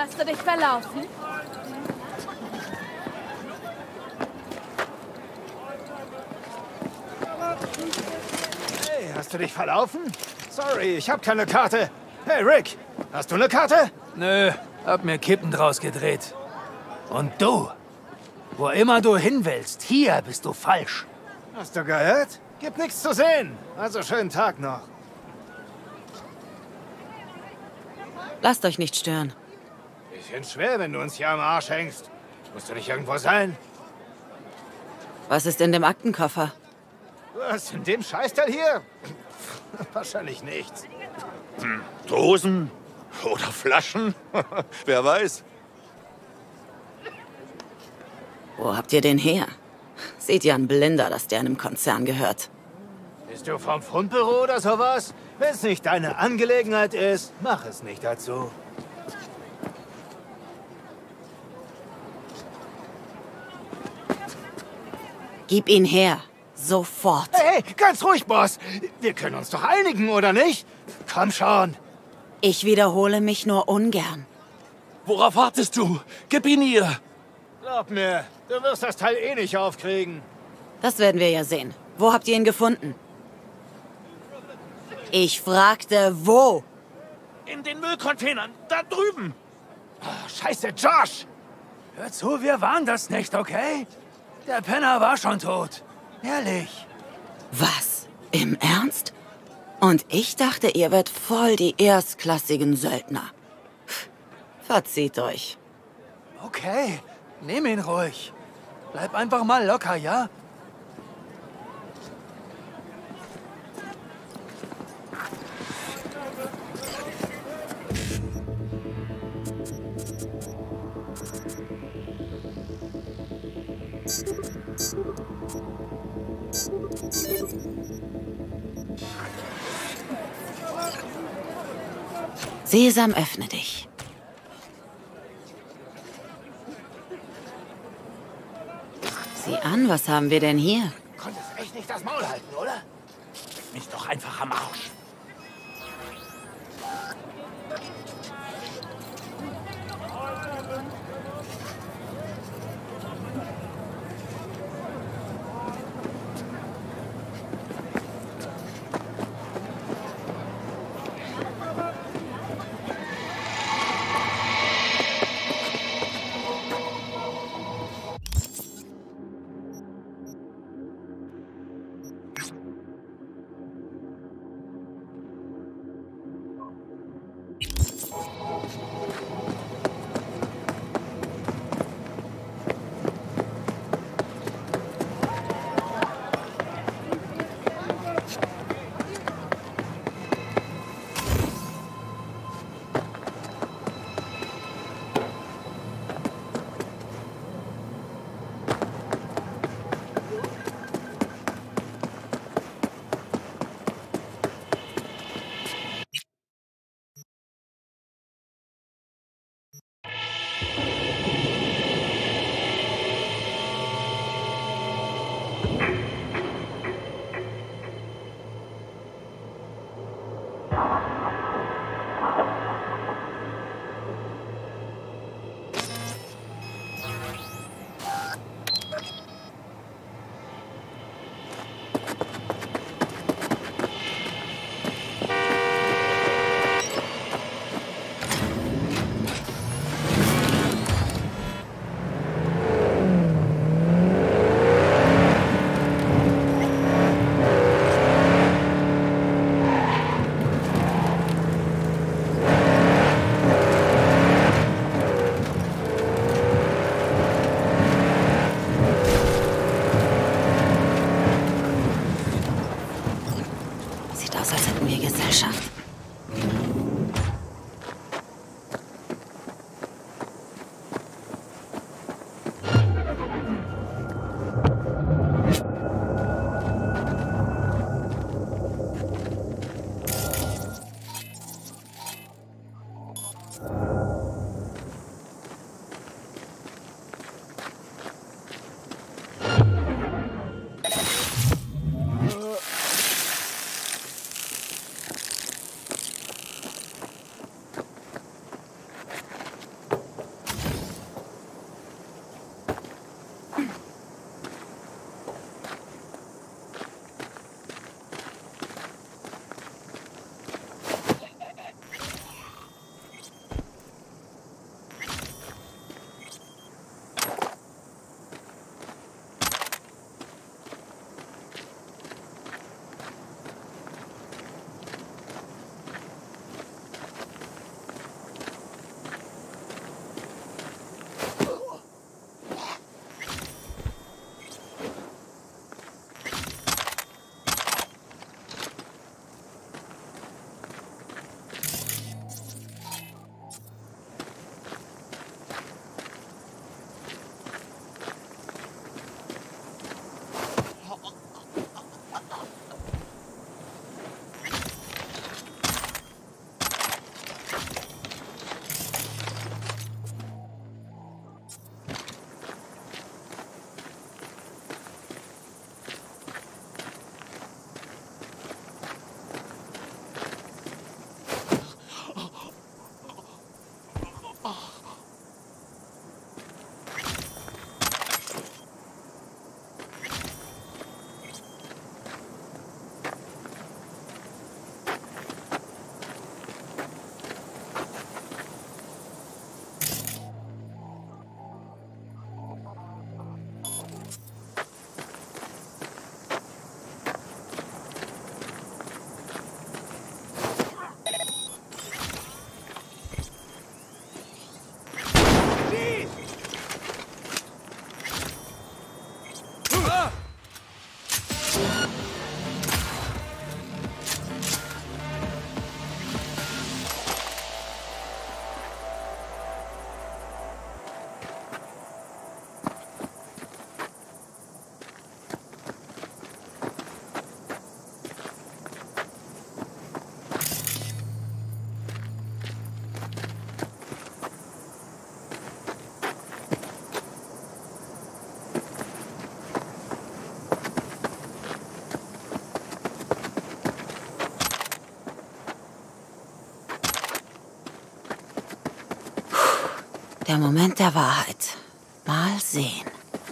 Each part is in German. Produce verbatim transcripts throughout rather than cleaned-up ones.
Hast du dich verlaufen? Hey, hast du dich verlaufen? Sorry, ich hab keine Karte. Hey, Rick, hast du eine Karte? Nö, hab mir Kippen draus gedreht. Und du? Wo immer du hin willst, hier bist du falsch. Hast du gehört? Gibt nichts zu sehen. Also schönen Tag noch. Lasst euch nicht stören. Bisschen schwer, wenn du uns hier am Arsch hängst. Musst du nicht irgendwo sein? Was ist in dem Aktenkoffer? Was, in dem Scheißteil hier? Wahrscheinlich nichts. Hm, Dosen? Oder Flaschen? Wer weiß. Wo habt ihr den her? Seht ja ein Blinder, dass der einem Konzern gehört. Bist du vom Fundbüro oder sowas? Wenn es nicht deine Angelegenheit ist, mach es nicht dazu. Gib ihn her. Sofort. Hey, hey, ganz ruhig, Boss. Wir können uns doch einigen, oder nicht? Komm schon. Ich wiederhole mich nur ungern. Worauf wartest du? Gib ihn ihr! Glaub mir, du wirst das Teil eh nicht aufkriegen. Das werden wir ja sehen. Wo habt ihr ihn gefunden? Ich fragte, wo? In den Müllcontainern, da drüben! Oh, scheiße, Josh! Hör zu, wir waren das nicht, okay? Der Penner war schon tot. Ehrlich. Was? Im Ernst? Und ich dachte, ihr werdet voll die erstklassigen Söldner. Verzieht euch. Okay, nimm ihn ruhig. Bleib einfach mal locker, ja? Sesam, öffne dich. Sieh an, was haben wir denn hier? Konntest echt nicht das Maul halten, oder? Mich doch einfach am Arsch. Der Moment der Wahrheit. Mal sehen.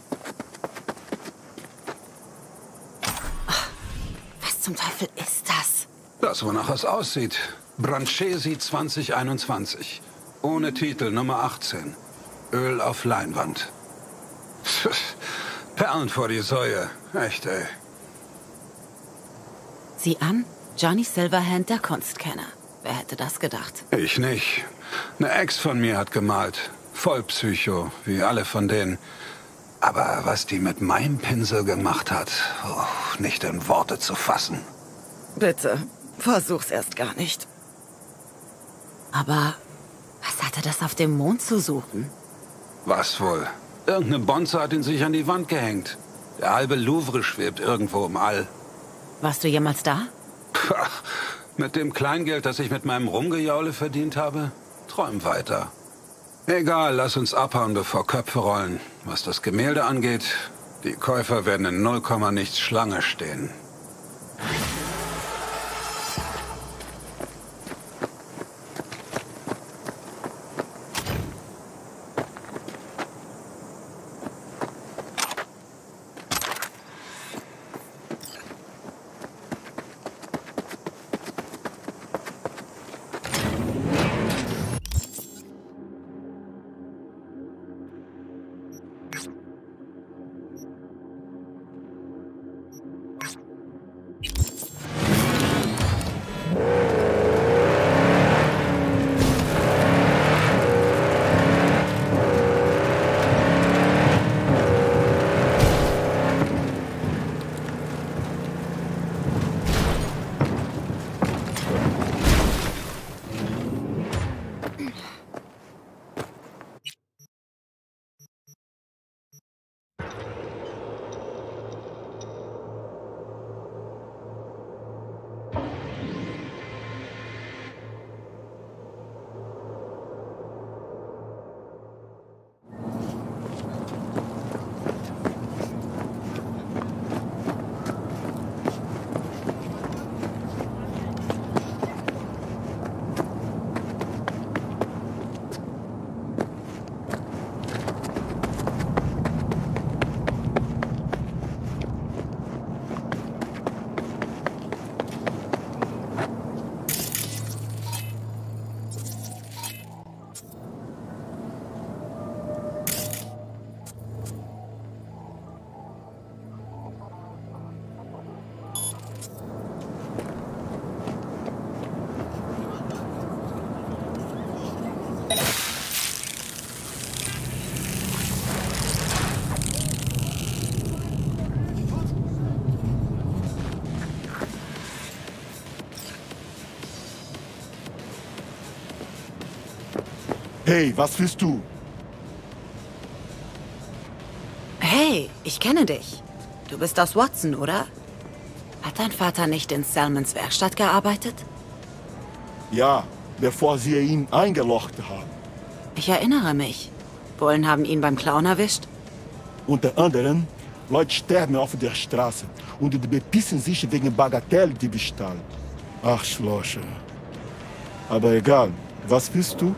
Ach, was zum Teufel ist das? Das, wonach es aussieht. Branchesi zwanzig einundzwanzig. Ohne Titel, Nummer achtzehn. Öl auf Leinwand. Perlen vor die Säue. Echt, ey. Sieh an, Johnny Silverhand, der Kunstkenner. Wer hätte das gedacht? Ich nicht. Eine Ex von mir hat gemalt. Voll Psycho, wie alle von denen. Aber was die mit meinem Pinsel gemacht hat, oh, nicht in Worte zu fassen. Bitte, versuch's erst gar nicht. Aber was hatte das auf dem Mond zu suchen? Was wohl? Irgendeine Bonze hat ihn sich an die Wand gehängt. Der halbe Louvre schwebt irgendwo im All. Warst du jemals da? Ach, mit dem Kleingeld, das ich mit meinem Rumgejaule verdient habe, träum weiter. Egal, lass uns abhauen, bevor Köpfe rollen. Was das Gemälde angeht, die Käufer werden in null Komma nichts Schlange stehen. Hey, was willst du? Hey, ich kenne dich. Du bist aus Watson, oder? Hat dein Vater nicht in Salmons Werkstatt gearbeitet? Ja, bevor sie ihn eingelocht haben. Ich erinnere mich. Bullen haben ihn beim Clown erwischt. Unter anderem, Leute sterben auf der Straße und die bepissen sich wegen Bagatelldiebstahl. Ach, Schlosche. Aber egal, was willst du?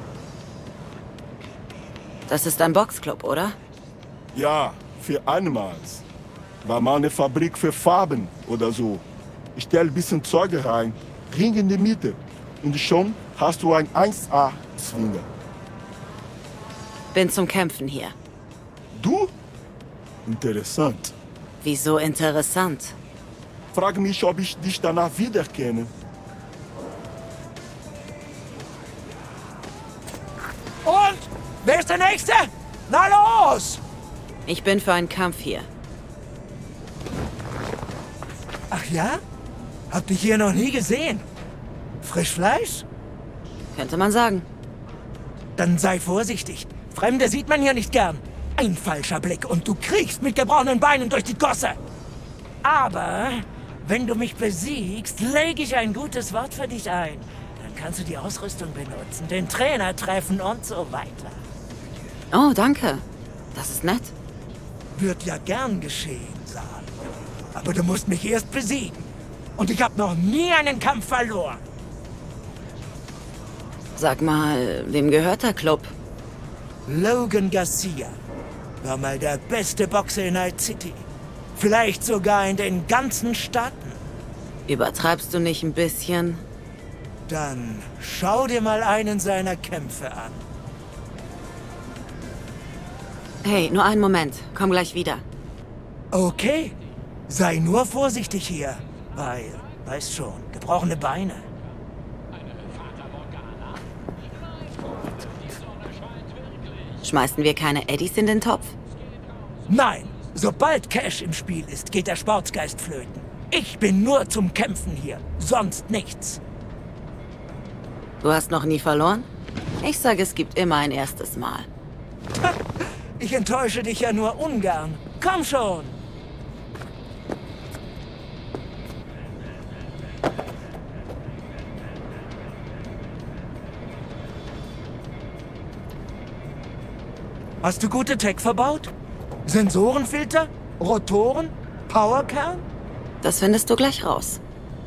Das ist ein Boxclub, oder? Ja, für einmals. War mal eine Fabrik für Farben oder so. Ich stell ein bisschen Zeug rein, Ring in die Mitte. Und schon hast du ein eins A-Swinger. Bin zum Kämpfen hier. Du? Interessant. Wieso interessant? Frag mich, ob ich dich danach wiederkenne. Und? Wer ist der Nächste? Na los! Ich bin für einen Kampf hier. Ach ja? Hab dich hier noch nie gesehen. Frischfleisch? Könnte man sagen. Dann sei vorsichtig. Fremde sieht man hier nicht gern. Ein falscher Blick und du kriegst mit gebrochenen Beinen durch die Gosse. Aber wenn du mich besiegst, lege ich ein gutes Wort für dich ein. Dann kannst du die Ausrüstung benutzen, den Trainer treffen und so weiter. Oh, danke. Das ist nett. Wird ja gern geschehen, Sal. Aber du musst mich erst besiegen. Und ich habe noch nie einen Kampf verloren. Sag mal, wem gehört der Club? Logan Garcia war mal der beste Boxer in Night City. Vielleicht sogar in den ganzen Staaten. Übertreibst du nicht ein bisschen? Dann schau dir mal einen seiner Kämpfe an. Hey, nur einen Moment. Komm gleich wieder. Okay. Sei nur vorsichtig hier, weil, weißt schon, gebrochene Beine. Schmeißen wir keine Eddies in den Topf? Nein, sobald Cash im Spiel ist, geht der Sportsgeist flöten. Ich bin nur zum Kämpfen hier, sonst nichts. Du hast noch nie verloren? Ich sage, es gibt immer ein erstes Mal. Ich enttäusche dich ja nur ungern. Komm schon! Hast du gute Tech verbaut? Sensorenfilter? Rotoren? Powerkern? Das findest du gleich raus.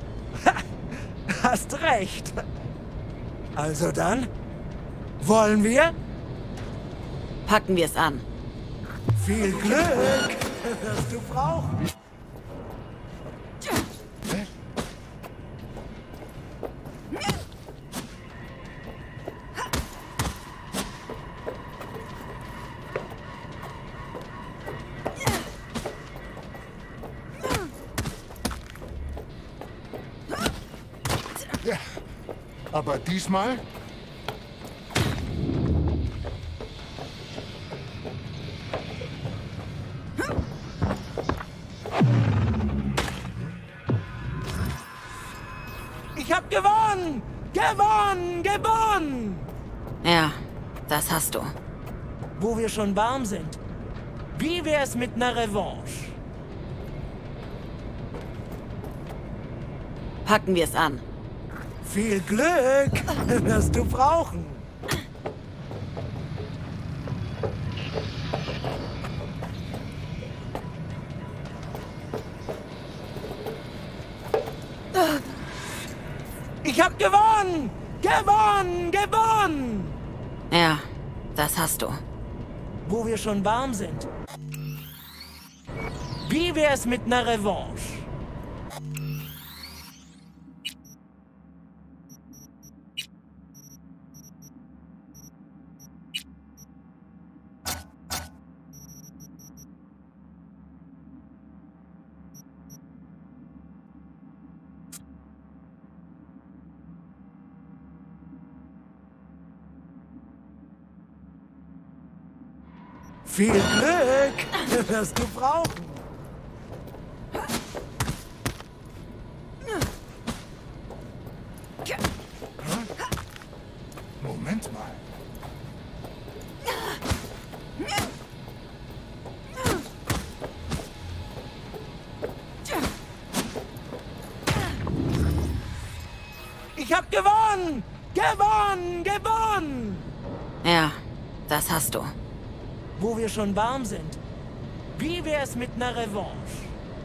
Hast recht. Also dann, wollen wir? Packen wir es an. Viel Glück wirst du brauchen. Ja, aber diesmal? Ich hab gewonnen! Gewonnen! Gewonnen! Ja, das hast du. Wo wir schon warm sind. Wie wär's mit einer Revanche? Packen wir es an. Viel Glück wirst du brauchen. Ich hab gewonnen! Gewonnen! Gewonnen! Ja, das hast du. Wo wir schon warm sind. Wie wär's mit einer Revanche? Viel Glück wirst du brauchen. Moment mal. Ich hab gewonnen! Gewonnen! Gewonnen! Ja, das hast du. Wo wir schon warm sind. Wie wär's mit einer Revanche?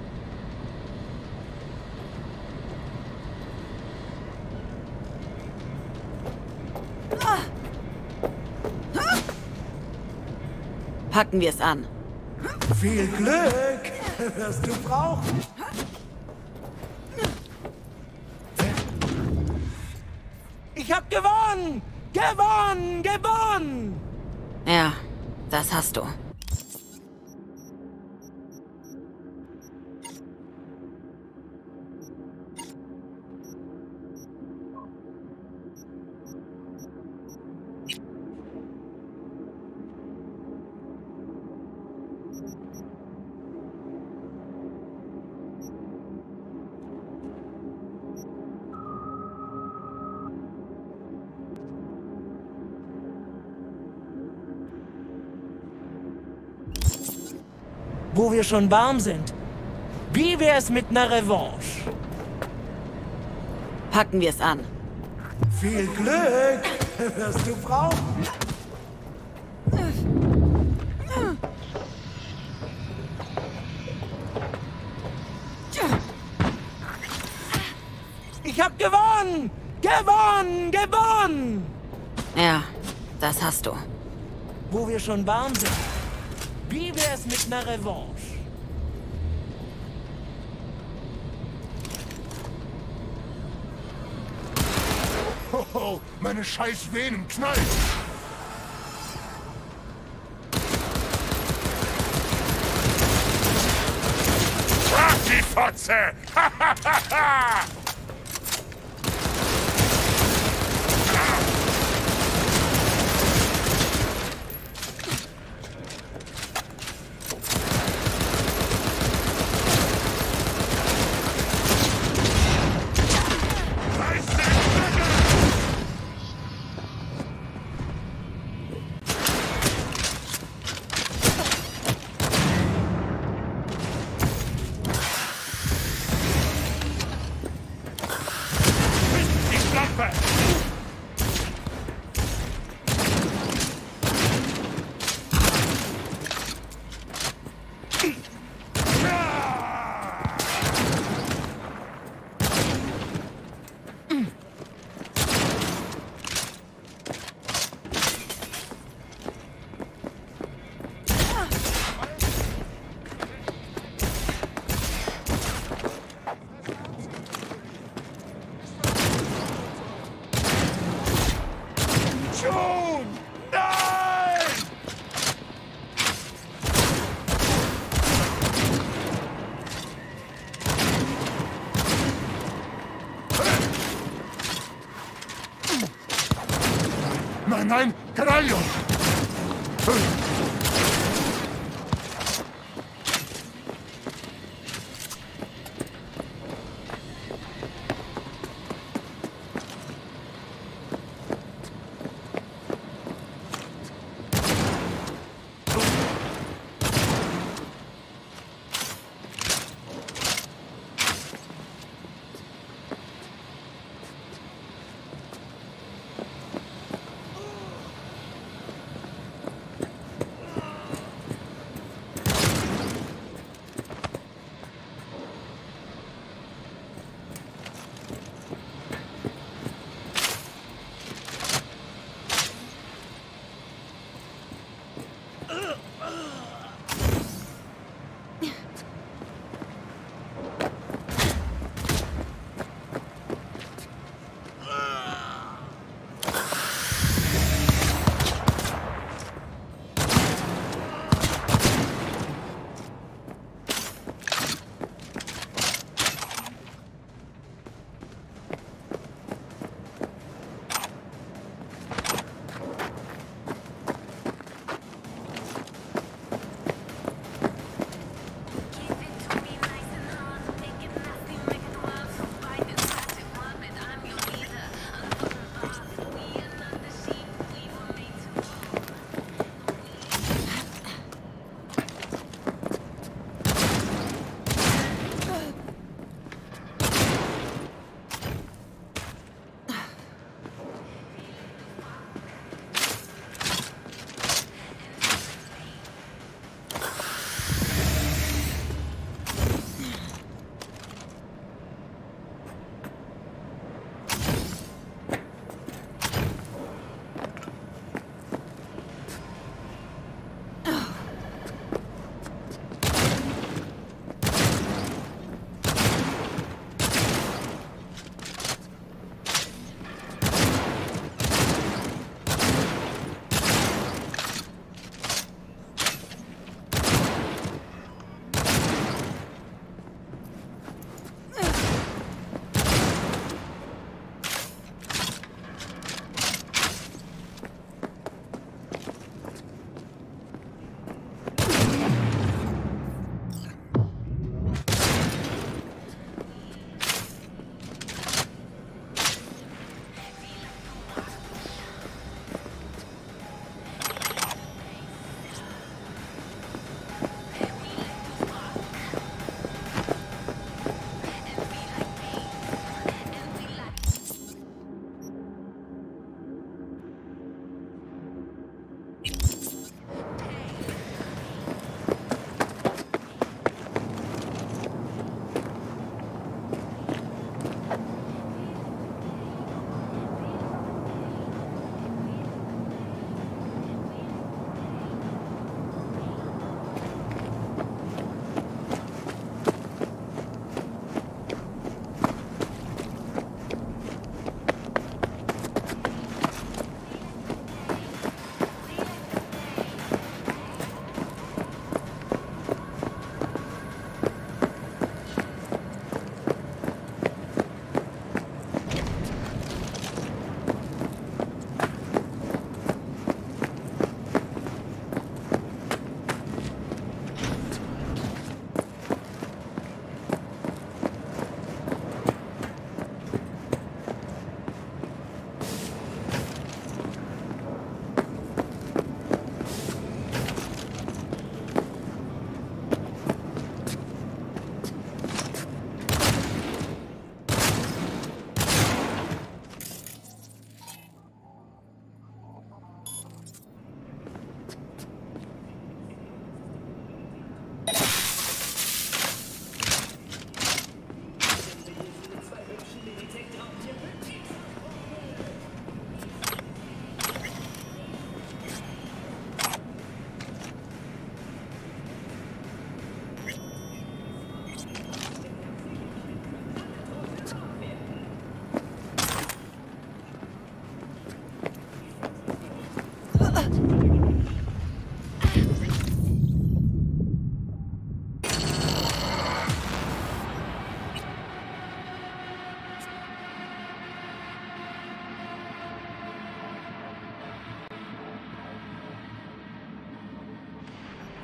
Packen wir es an. Viel Glück wirst du brauchen. Ich hab gewonnen! Gewonnen! Gewonnen! Ja, das hast du. Wo wir schon warm sind. Wie wär's mit einer Revanche? Packen wir es an. Viel Glück wirst du brauchen. Ich hab gewonnen! Gewonnen! Gewonnen! Ja, das hast du. Wo wir schon warm sind. Wie wär's mit einer Revanche? Hoho, meine scheiß Venen knallen! Frag die Fotze! Ha, ha, ha, ha! Nein, nein, Caraglio!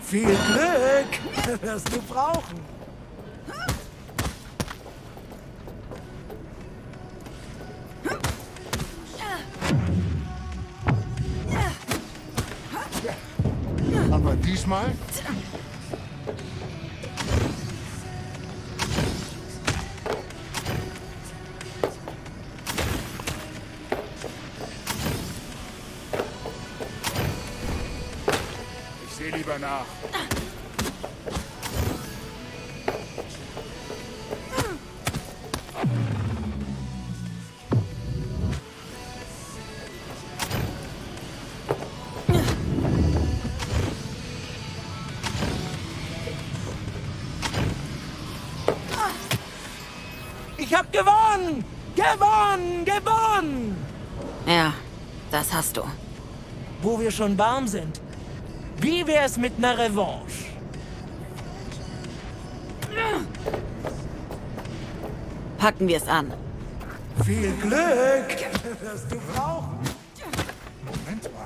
Viel Glück wirst du brauchen. Aber diesmal? Ich sehe lieber nach. Ich hab gewonnen! Gewonnen! Gewonnen! Ja, das hast du. Wo wir schon warm sind. Wie wär's mit einer Revanche? Packen wir es an. Viel Glück wirst du brauchen. Moment mal.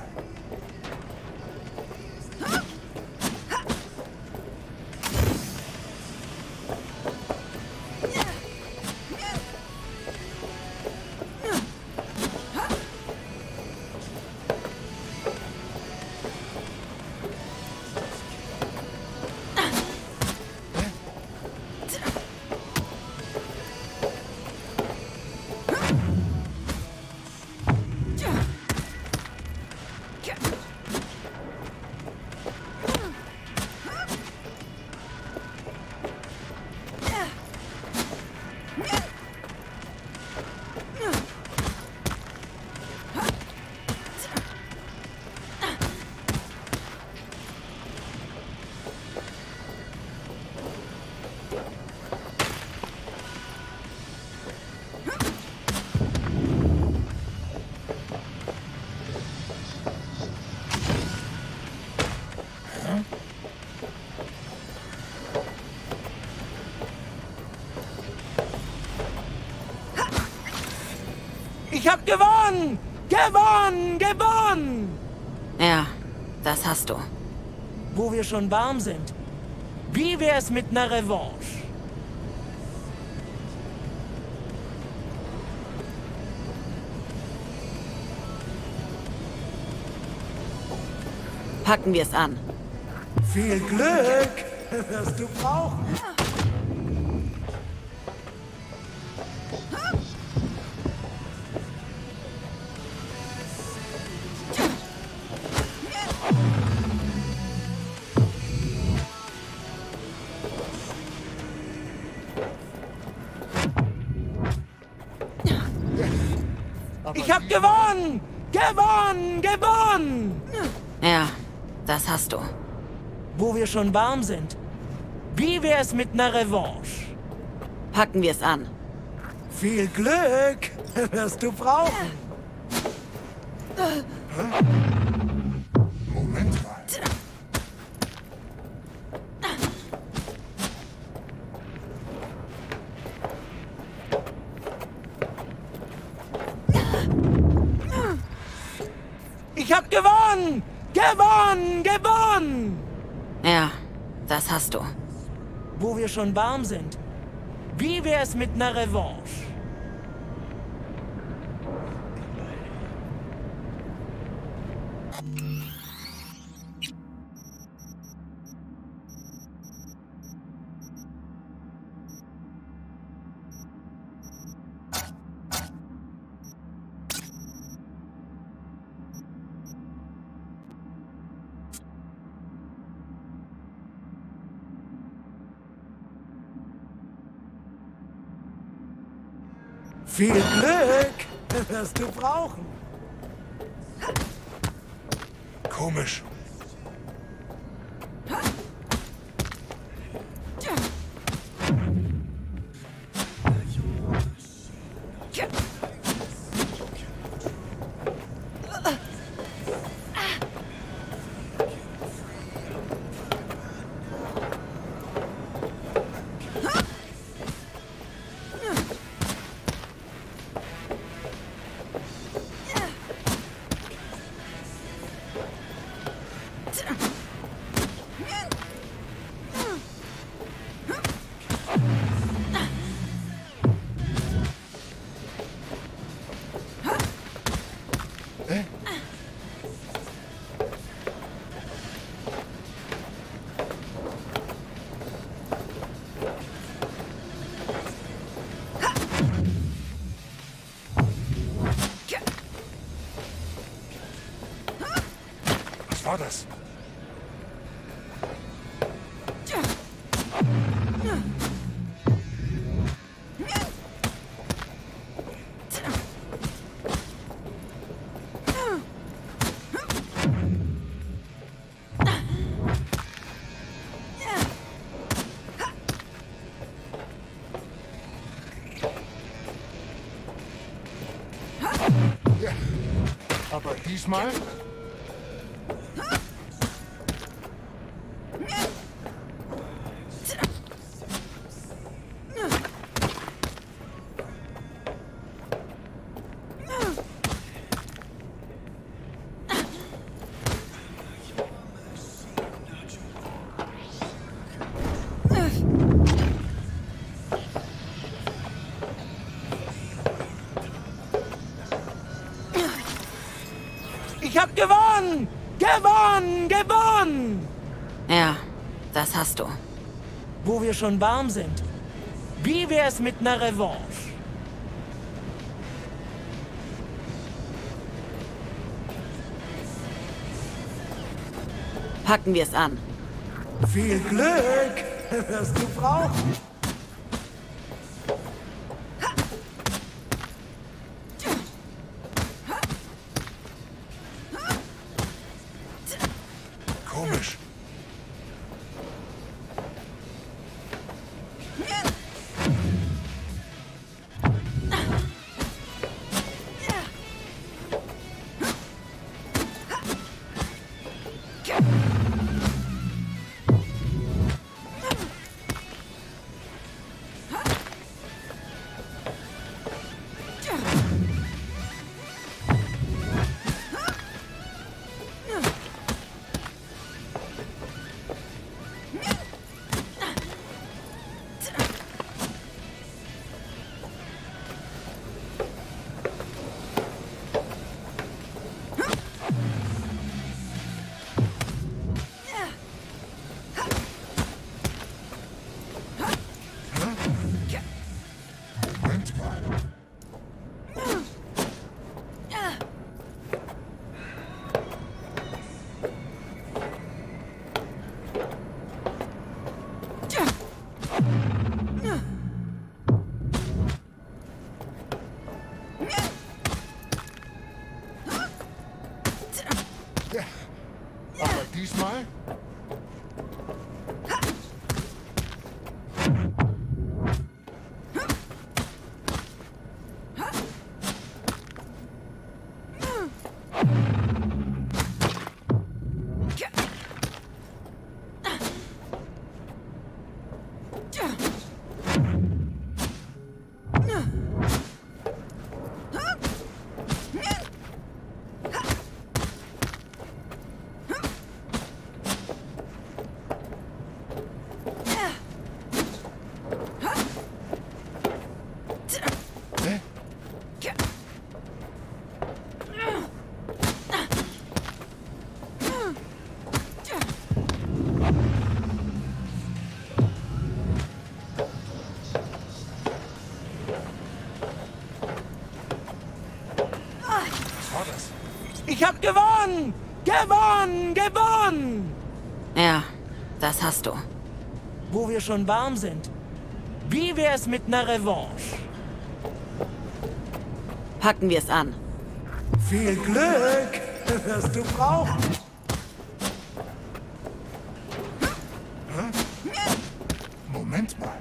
Ich hab gewonnen! Gewonnen! Gewonnen! Ja, das hast du. Wo wir schon warm sind. Wie wär's mit einer Revanche? Packen wir es an. Viel Glück wirst du brauchen. Ich hab gewonnen! Gewonnen! Gewonnen! Ja, das hast du. Wo wir schon warm sind. Wie wär's mit einer Revanche? Packen wir es an. Viel Glück wirst du brauchen. Moment mal. Ich hab gewonnen! Gewonnen! Gewonnen! Ja, das hast du. Wo wir schon warm sind. Wie wär's mit einer Revanche? Viel Glück wirst du brauchen. Komisch. Was war das? Aber diesmal? Ich hab gewonnen! Gewonnen! Gewonnen! Ja, das hast du. Wo wir schon warm sind. Wie wär's mit einer Revanche? Packen wir es an. Viel Glück wirst du brauchen. Komisch. Moment mal. Ja. Aber diesmal? Ich hab gewonnen! Gewonnen! Gewonnen! Ja, das hast du. Wo wir schon warm sind. Wie wär's mit einer Revanche? Packen wir es an. Viel Glück wirst du brauchen. Moment mal.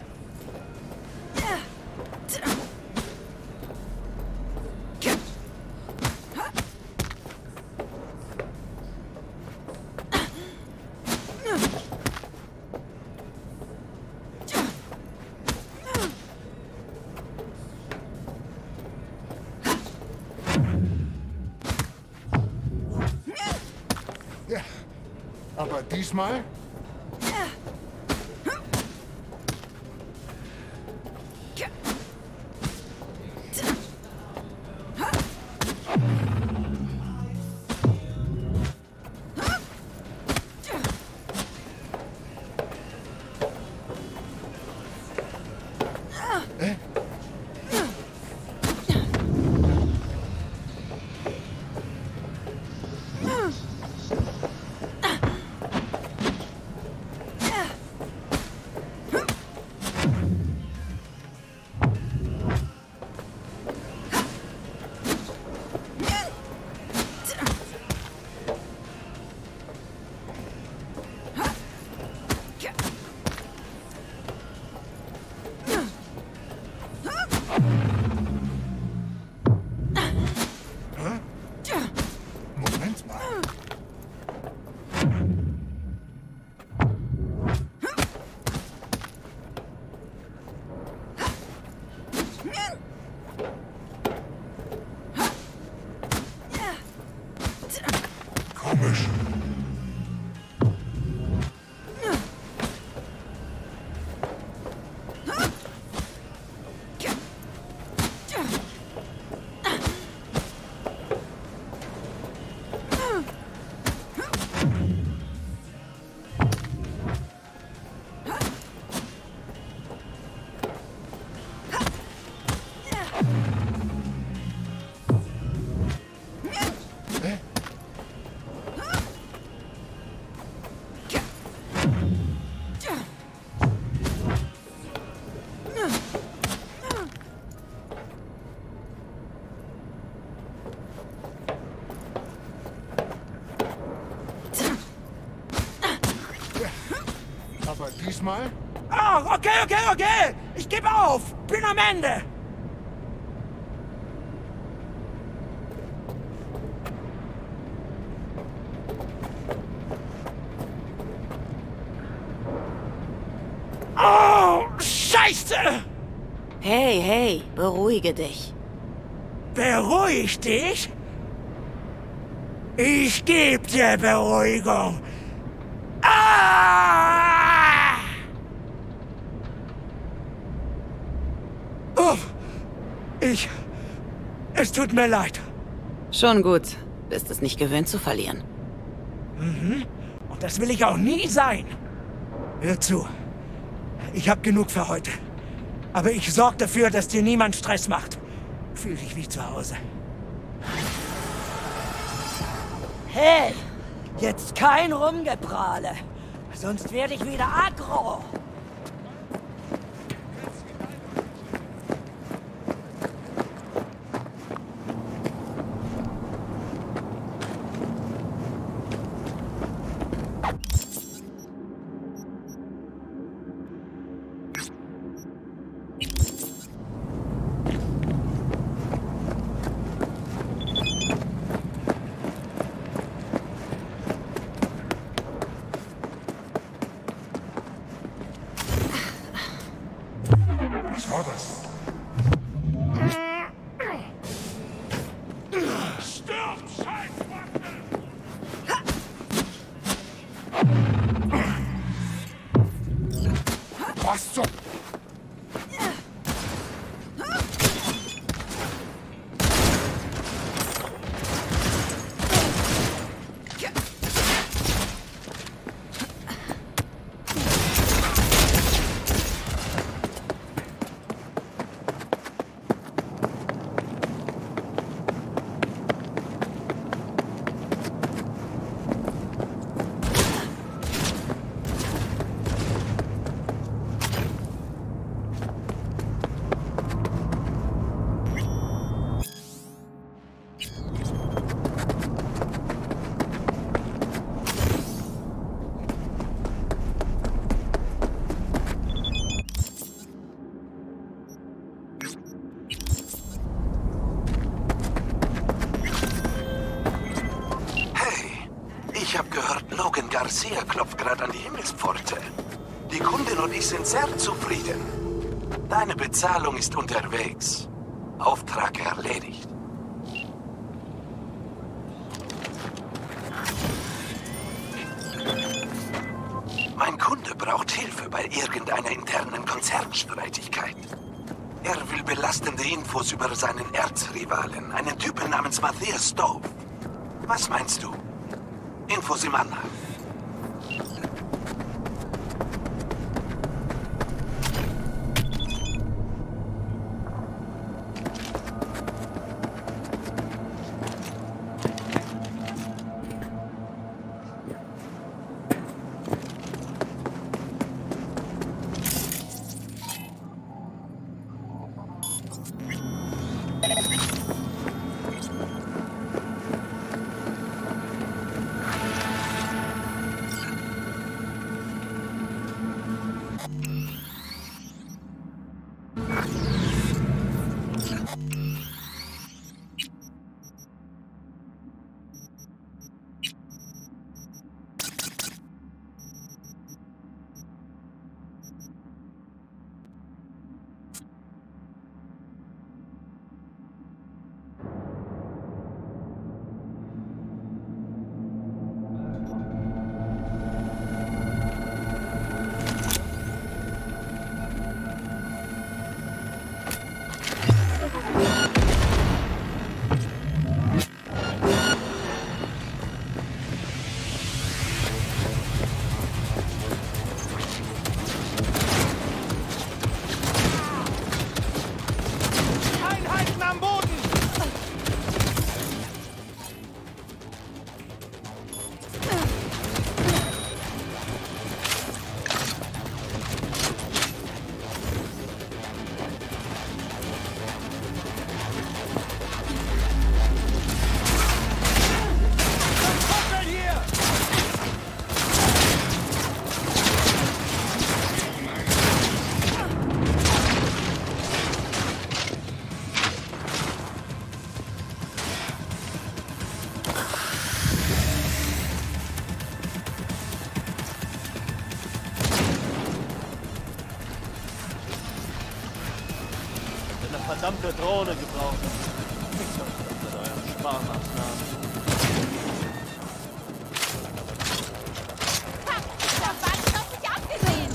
Ja, aber diesmal? Aber diesmal? Oh, okay, okay, okay. Ich gebe auf. Bin am Ende. Oh, Scheiße! Hey, hey, beruhige dich. Beruhig dich? Ich geb dir Beruhigung. Ah! Uff. Ich... Es tut mir leid. Schon gut. Bist es nicht gewöhnt zu verlieren. Mhm. Und das will ich auch nie sein. Hör zu. Ich hab genug für heute. Aber ich sorge dafür, dass dir niemand Stress macht. Fühl dich wie zu Hause. Hey! Jetzt kein Rumgeprahle. Sonst werde ich wieder aggro. Was war das? Stirb, Scheißwaffe! Was zum... Ich habe gehört, Logan Garcia klopft gerade an die Himmelspforte. Die Kundin und ich sind sehr zufrieden. Deine Bezahlung ist unterwegs. Auftrag erledigt. Mein Kunde braucht Hilfe bei irgendeiner internen Konzernstreitigkeit. Er will belastende Infos über seinen Erzrivalen, einen Typen namens Matthias Stove. Was meinst du? Infos im Anhang. Verdammte Drohne gebraucht. Ich soll das mit euren Sparmaßnahmen. Da war ich auf dich abgesehen!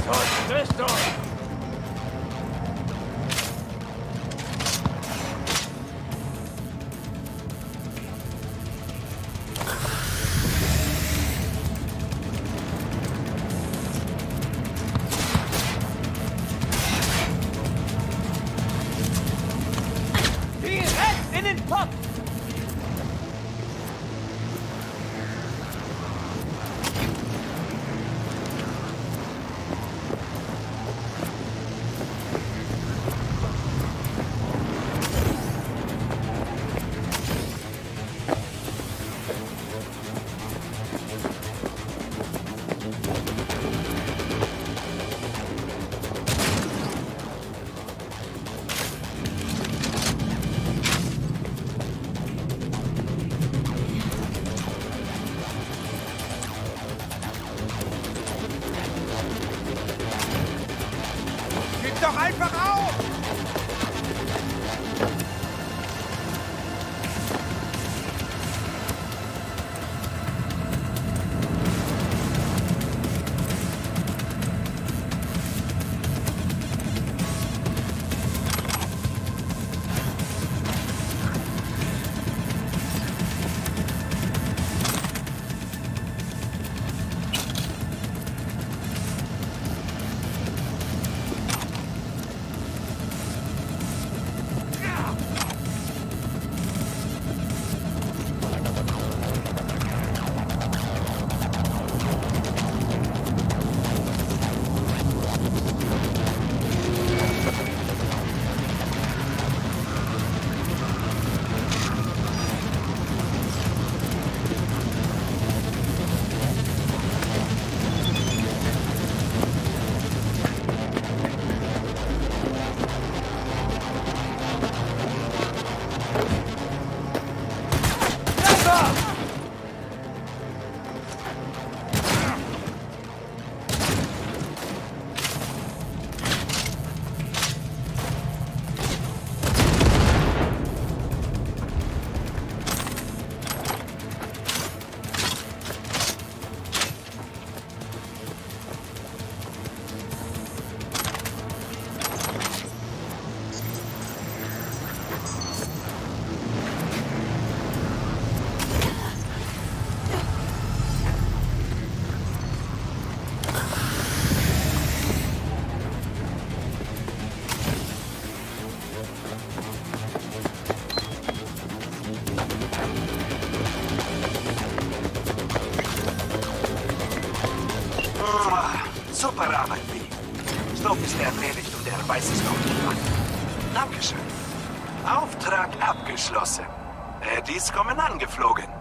Und Rüstung! Direkt in den Kopf! Doch einfach auf! Super Arbeit, Lee. Stoff ist erledigt und er weiß es noch nicht an. Dankeschön. Auftrag abgeschlossen. Eddies kommen angeflogen.